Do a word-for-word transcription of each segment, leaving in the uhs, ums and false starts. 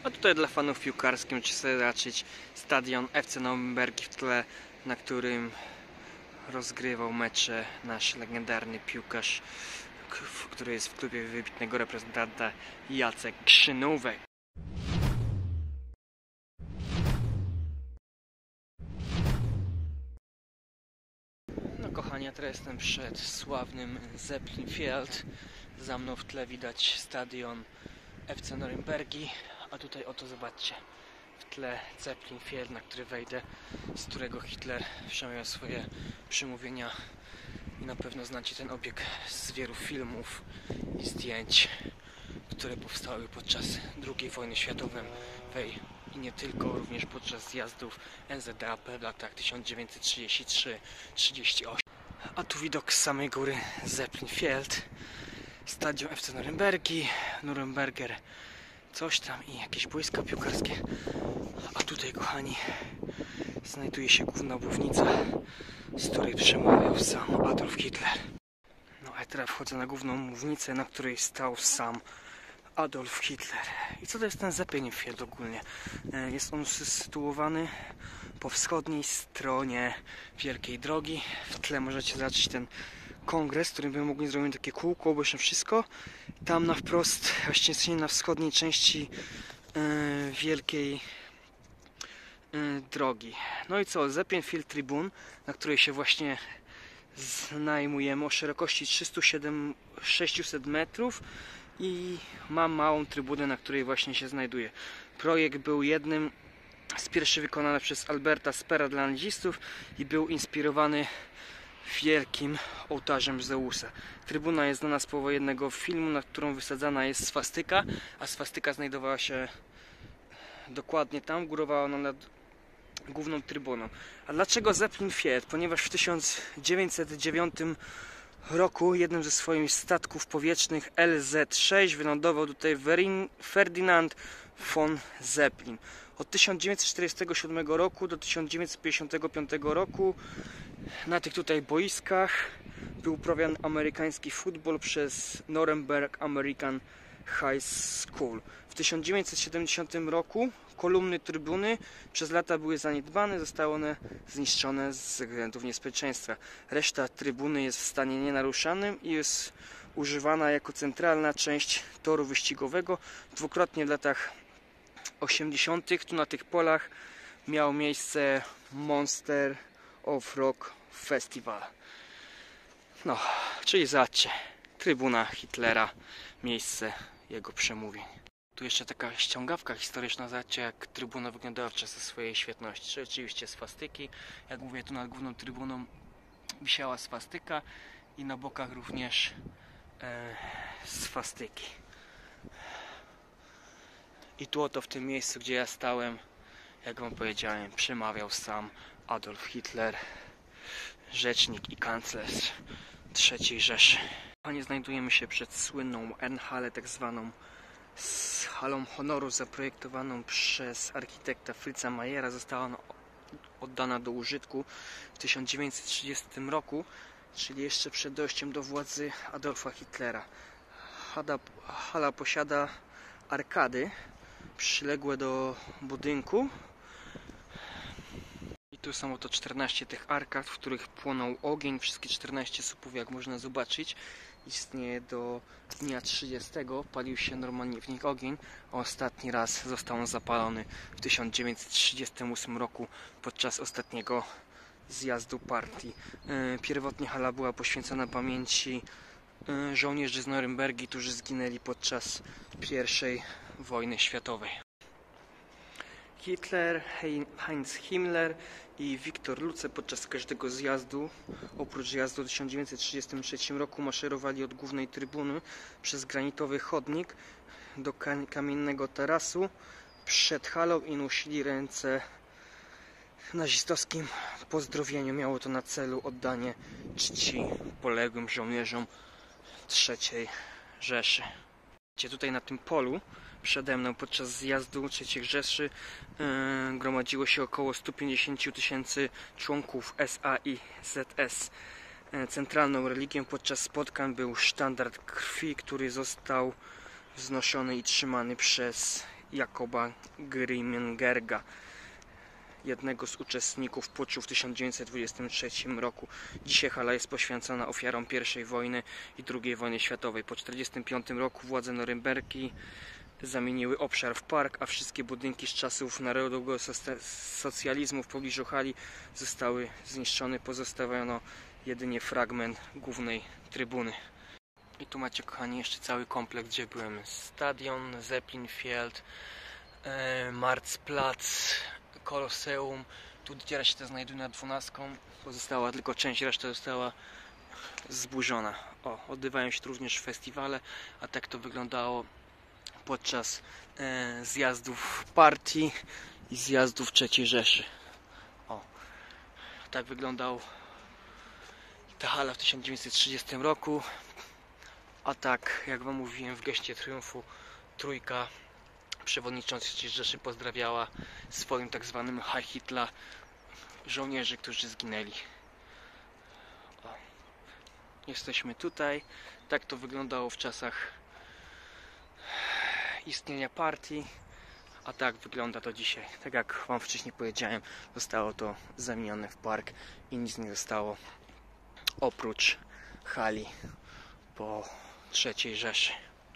A tutaj dla fanów piłkarskich możecie sobie zobaczyć stadion F C Norymbergi w tle, na którym rozgrywał mecze nasz legendarny piłkarz, który jest w klubie wybitnego reprezentanta, Jacek Krzynówek. No kochani, ja teraz jestem przed sławnym Zeppelin Field. Za mną w tle widać stadion F C Norymbergi, a tutaj oto zobaczcie, w tle Zeppelin Field, na który wejdę, z którego Hitler przemawiał swoje przemówienia. I na pewno znacie ten obiekt z wielu filmów i zdjęć, które powstały podczas drugiej wojny światowej i nie tylko, również podczas zjazdów N Z D A P w latach tysiąc dziewięćset trzydziesty trzeci do trzydziestego ósmego. A tu widok z samej góry Zeppelin Field, stadion F C Norymbergi, Nuremberger, coś tam i jakieś boiska piłkarskie. A tutaj, kochani, znajduje się główna mównica, z której przemawiał sam Adolf Hitler. No a teraz wchodzę na główną mównicę, na której stał sam Adolf Hitler. I co to jest ten Zeppelin Field ogólnie? Jest on sytuowany po wschodniej stronie Wielkiej Drogi. W tle możecie zobaczyć ten kongres, w którym by mogli zrobić takie kółko, obejrzeć wszystko. Tam na wprost, właściwie na wschodniej części yy, Wielkiej yy, Drogi. No i co? Zeppelin Field Tribune, na której się właśnie znajmujemy, o szerokości trzysta siedem sześćset metrów i ma małą trybunę, na której właśnie się znajduje. Projekt był jednym z pierwszych wykonany przez Alberta Speera dla nazistów i był inspirowany wielkim ołtarzem Zeusa. Trybuna jest znana z powojennego filmu, na którą wysadzana jest swastyka, a swastyka znajdowała się dokładnie tam, górowała ona nad główną trybuną. A dlaczego Zeppelin Field? Ponieważ w tysiąc dziewięćset dziewiątym roku jednym ze swoich statków powietrznych L Z sześć wylądował tutaj Ferdinand von Zeppelin. Od tysiąc dziewięćset czterdziestego siódmego roku do tysiąc dziewięćset pięćdziesiątego piątego roku na tych tutaj boiskach był uprawiany amerykański futbol przez Nuremberg American High School. W tysiąc dziewięćset siedemdziesiątym roku kolumny trybuny przez lata były zaniedbane, zostały one zniszczone z względów niebezpieczeństwa. Reszta trybuny jest w stanie nienaruszanym i jest używana jako centralna część toru wyścigowego. Dwukrotnie w latach osiemdziesiątych tu na tych polach miał miejsce Monster of Rock Festival. No, czyli zobaczcie, trybuna Hitlera, miejsce jego przemówień. Tu jeszcze taka ściągawka historyczna, zobaczcie jak trybuna wyglądała w czasach swojej świetności. Czyli oczywiście swastyki, jak mówię, tu nad główną trybuną wisiała swastyka i na bokach również e, swastyki. I tu oto w tym miejscu, gdzie ja stałem, jak wam powiedziałem, przemawiał sam Adolf Hitler, rzecznik i kanclerz trzeciej Rzeszy. Panie, znajdujemy się przed słynną Ehrenhalle, tak zwaną z halą honoru zaprojektowaną przez architekta Fritza Mayera. Została ona oddana do użytku w tysiąc dziewięćset trzydziestym roku, czyli jeszcze przed dojściem do władzy Adolfa Hitlera. Hala, hala posiada arkady przyległe do budynku. I tu są oto czternaście tych arkad, w których płonął ogień. Wszystkie czternaście słupów, jak można zobaczyć, istnieje do dnia trzydziestego. Palił się normalnie w nich ogień, a ostatni raz został on zapalony w tysiąc dziewięćset trzydziestym ósmym roku podczas ostatniego zjazdu partii. Pierwotnie hala była poświęcona pamięci żołnierzy z Norymbergi, którzy zginęli podczas pierwszej wojny światowej. Hitler, Heinz Himmler i Viktor Luce podczas każdego zjazdu, oprócz zjazdu w tysiąc dziewięćset trzydziestym trzecim roku, maszerowali od głównej trybuny przez granitowy chodnik do kamiennego tarasu przed halą i nosili ręce w nazistowskim pozdrowieniu. Miało to na celu oddanie czci poległym żołnierzom trzeciej Rzeszy. Tutaj na tym polu przede mną podczas zjazdu trzeciej Rzeszy yy, gromadziło się około stu pięćdziesięciu tysięcy członków S A i Z S. Yy, centralną religią podczas spotkań był sztandar krwi, który został wznoszony i trzymany przez Jakoba Grimmingerga, jednego z uczestników puczu w tysiąc dziewięćset dwudziestym trzecim roku. Dzisiaj hala jest poświęcona ofiarom pierwszej wojny i drugiej wojny światowej. Po tysiąc dziewięćset czterdziestym piątym roku władze Norymbergi zamieniły obszar w park, a wszystkie budynki z czasów narodowego socjalizmu w pobliżu hali zostały zniszczone. Pozostawiono jedynie fragment głównej trybuny. I tu macie, kochani, jeszcze cały kompleks, gdzie byłem. Stadion, Zeppelin Field, e, Marktplatz, Koloseum. Tu teraz się to znajduje nad dwunastką. Pozostała tylko część, reszta została zburzona. O, odbywają się również festiwale, a tak to wyglądało podczas e, zjazdów partii i zjazdów trzeciej Rzeszy. O, tak wyglądał ta hala w tysiąc dziewięćset trzydziestym roku. A tak, jak wam mówiłem, w geście triumfu trójka przewodniczących trzeciej Rzeszy pozdrawiała swoim tak zwanym Heil Hitler żołnierzy, którzy zginęli. O. Jesteśmy tutaj. Tak to wyglądało w czasach istnienia partii, a tak wygląda to dzisiaj. Tak jak wam wcześniej powiedziałem, zostało to zamienione w park i nic nie zostało oprócz hali po trzeciej Rzeszy.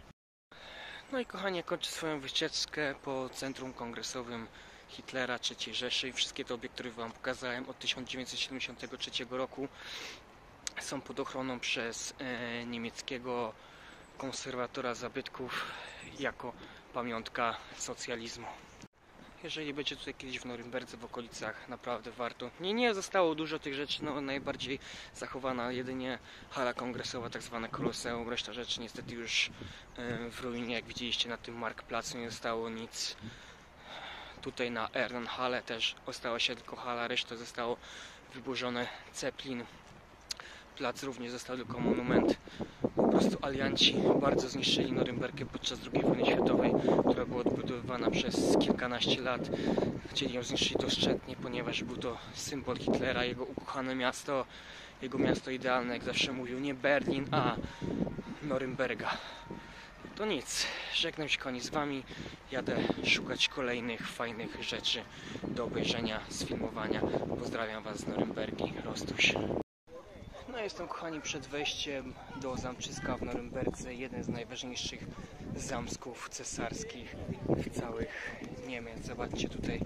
No i kochani, kończę swoją wycieczkę po Centrum Kongresowym Hitlera trzeciej Rzeszy i wszystkie te obiekty, które wam pokazałem od tysiąc dziewięćset siedemdziesiątego trzeciego roku, są pod ochroną przez e, niemieckiego konserwatora zabytków jako pamiątka socjalizmu. Jeżeli będzie tutaj kiedyś w Norymberdze, w okolicach, naprawdę warto. Nie, nie zostało dużo tych rzeczy, no najbardziej zachowana jedynie hala kongresowa, tak zwane Koloseum. Reszta rzeczy niestety już w ruinie, jak widzieliście na tym Marktplatzu nie zostało nic. Tutaj na Ehrenhalle też ostała się tylko hala, reszta zostało wyburzone. Zeppelin Plac również został tylko monument. Po prostu alianci bardzo zniszczyli Norymbergę podczas drugiej wojny światowej, która była odbudowywana przez kilkanaście lat. Chcieli ją zniszczyć doszczętnie, ponieważ był to symbol Hitlera, jego ukochane miasto, jego miasto idealne, jak zawsze mówił, nie Berlin, a Norymberga. To nic, żegnam się, kochani, z wami, jadę szukać kolejnych fajnych rzeczy do obejrzenia, sfilmowania. Pozdrawiam was z Norymbergi, Rostuś. No jestem, kochani, przed wejściem do zamczyska w Norymberdze, jeden z najważniejszych zamków cesarskich w całych Niemiec. Zobaczcie, tutaj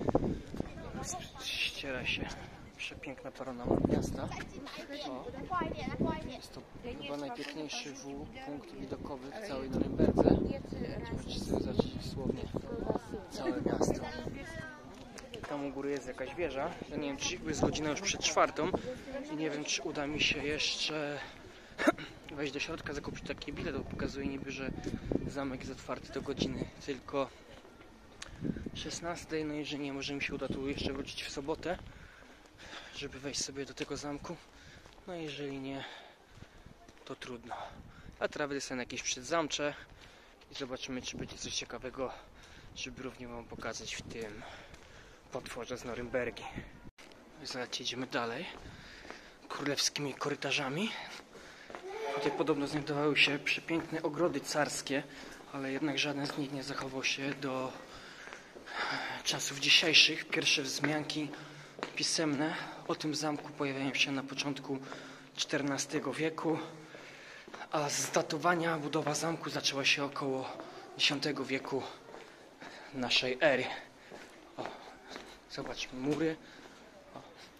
ściera się przepiękna panorama miasta. O, jest to chyba najpiękniejszy w, punkt widokowy w całej Norymberdze. Możecie sobie zobaczyć dosłownie całe miasto. Tam u góry jest jakaś wieża. Ja nie wiem, czy jest godzina już przed czwartą i nie wiem, czy uda mi się jeszcze wejść do środka, zakupić taki bilet, bo pokazuje niby, że zamek jest otwarty do godziny tylko szesnastej. No jeżeli nie, może mi się uda tu jeszcze wrócić w sobotę, żeby wejść sobie do tego zamku. No jeżeli nie, to trudno. A teraz będę sobie na jakieś przedzamcze i zobaczymy, czy będzie coś ciekawego, żeby równie wam pokazać w tym potworze z Norymbergi. Zaraz idziemy dalej królewskimi korytarzami. Tutaj podobno znajdowały się przepiękne ogrody carskie, ale jednak żaden z nich nie zachował się do czasów dzisiejszych. Pierwsze wzmianki pisemne o tym zamku pojawiają się na początku czternastego wieku, a z datowania budowa zamku zaczęła się około dziesiątego wieku naszej ery. O, zobaczmy mury. O.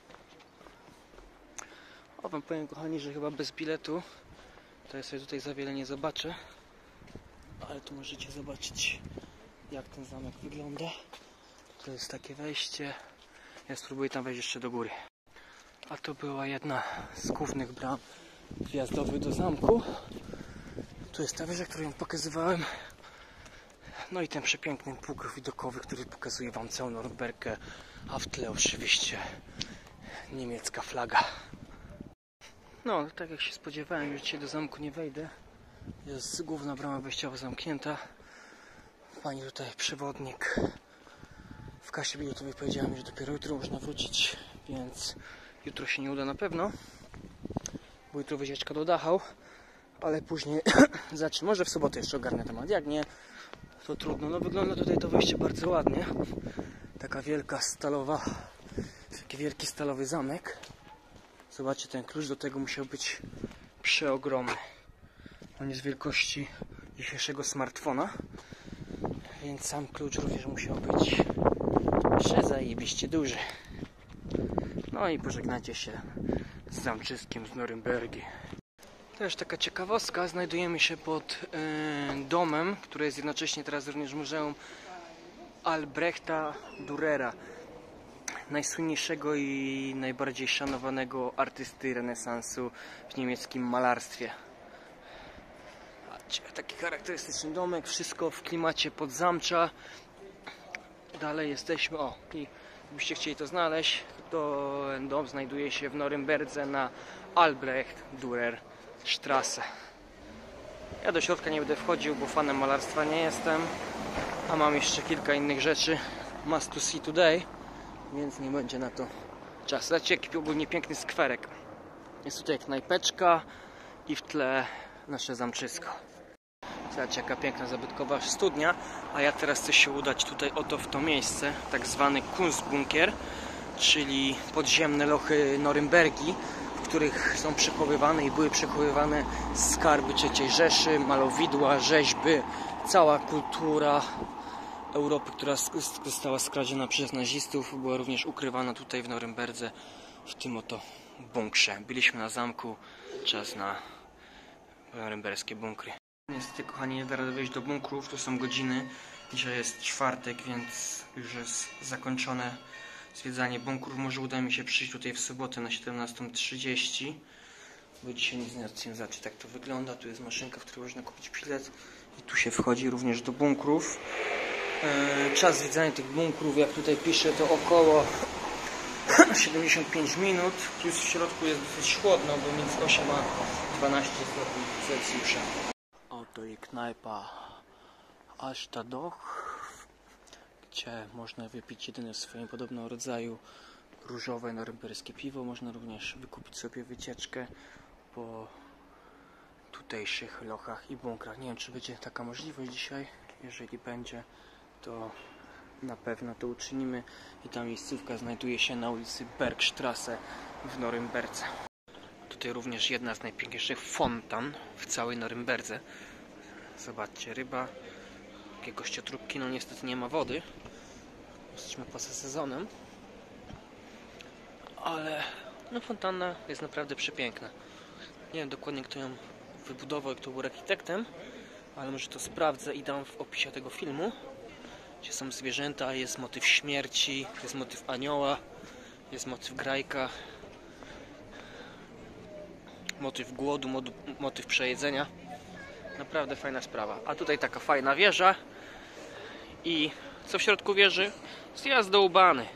o, wam powiem, kochani, że chyba bez biletu to ja sobie tutaj za wiele nie zobaczę, ale tu możecie zobaczyć, jak ten zamek wygląda. To jest takie wejście. Ja spróbuję tam wejść jeszcze do góry. A to była jedna z głównych bram wjazdowych do zamku. Tu jest ta wieża, którą pokazywałem. No i ten przepiękny pług widokowy, który pokazuje wam całą Norymbergę, a w tle oczywiście niemiecka flaga. No, tak jak się spodziewałem, już dzisiaj do zamku nie wejdę. Jest główna brama wejściowa zamknięta. Pani tutaj przewodnik w kasie biletowej powiedziała mi, że dopiero jutro można wrócić, więc jutro się nie uda na pewno, bo jutro wycieczka do Dachau, ale później zacznę. Może w sobotę jeszcze ogarnę temat, jak nie, to trudno. No wygląda tutaj to wejście bardzo ładnie. Taka wielka stalowa, taki wielki stalowy zamek. Zobaczcie, ten klucz do tego musiał być przeogromny. On jest wielkości dzisiejszego smartfona, więc sam klucz również musiał być przezajebiście duży. No i pożegnacie się z zamczyskiem z Norymbergi. Też taka ciekawostka, znajdujemy się pod yy, domem, który jest jednocześnie teraz również muzeum Albrechta Dürera, najsłynniejszego i najbardziej szanowanego artysty renesansu w niemieckim malarstwie. Patrzcie, taki charakterystyczny domek, wszystko w klimacie podzamcza. Dalej jesteśmy, o, i gdybyście chcieli to znaleźć, to ten dom znajduje się w Norymberdze na Albrecht Dürer Straße. Ja do środka nie będę wchodził, bo fanem malarstwa nie jestem, a mam jeszcze kilka innych rzeczy must to see today, więc nie będzie na to czasu. Zobaczcie, jaki ogólnie piękny skwerek. Jest tutaj knajpeczka i w tle nasze zamczysko. Zobaczcie, jaka piękna zabytkowa studnia, a ja teraz chcę się udać tutaj oto w to miejsce, tak zwany Kunstbunker, czyli podziemne lochy Norymbergi, w których są przechowywane i były przechowywane skarby trzeciej Rzeszy, malowidła, rzeźby, cała kultura Europy, która została skradziona przez nazistów, była również ukrywana tutaj w Norymberdze, w tym oto bunkrze. Byliśmy na zamku, czas na norymberskie bunkry. Niestety, kochani, nie da rady wejść do bunkrów, to są godziny. Dzisiaj jest czwartek, więc już jest zakończone zwiedzanie bunkrów. Może uda mi się przyjść tutaj w sobotę na siedemnastą trzydzieści, bo dzisiaj nic nie chcę zobaczyć, tak to wygląda. Tu jest maszynka, w której można kupić bilet i tu się wchodzi również do bunkrów. Czas zwiedzania tych bunkrów, jak tutaj pisze, to około siedemdziesiąt pięć minut, plus w środku jest dosyć chłodno, bo między osiem a dwanaście stopni Celsjusza. Oto i knajpa Alstadoch, gdzie można wypić jedyne w swoim podobnego rodzaju różowe norymberskie piwo. Można również wykupić sobie wycieczkę po tutejszych lochach i bunkrach. Nie wiem, czy będzie taka możliwość dzisiaj. Jeżeli będzie, to na pewno to uczynimy. I ta miejscówka znajduje się na ulicy Bergstrasse w Norymberdze. Tutaj również jedna z najpiękniejszych fontan w całej Norymberdze. Zobaczcie, ryba, takie kościotróbki, no niestety nie ma wody. Jesteśmy poza sezonem. Ale no fontanna jest naprawdę przepiękna. Nie wiem dokładnie, kto ją wybudował i kto był architektem, ale może to sprawdzę i dam w opisie tego filmu, gdzie są zwierzęta, jest motyw śmierci, jest motyw anioła, jest motyw grajka, motyw głodu, motyw przejedzenia. Naprawdę fajna sprawa. A tutaj taka fajna wieża i co w środku wieży? Zjazd do Ubany.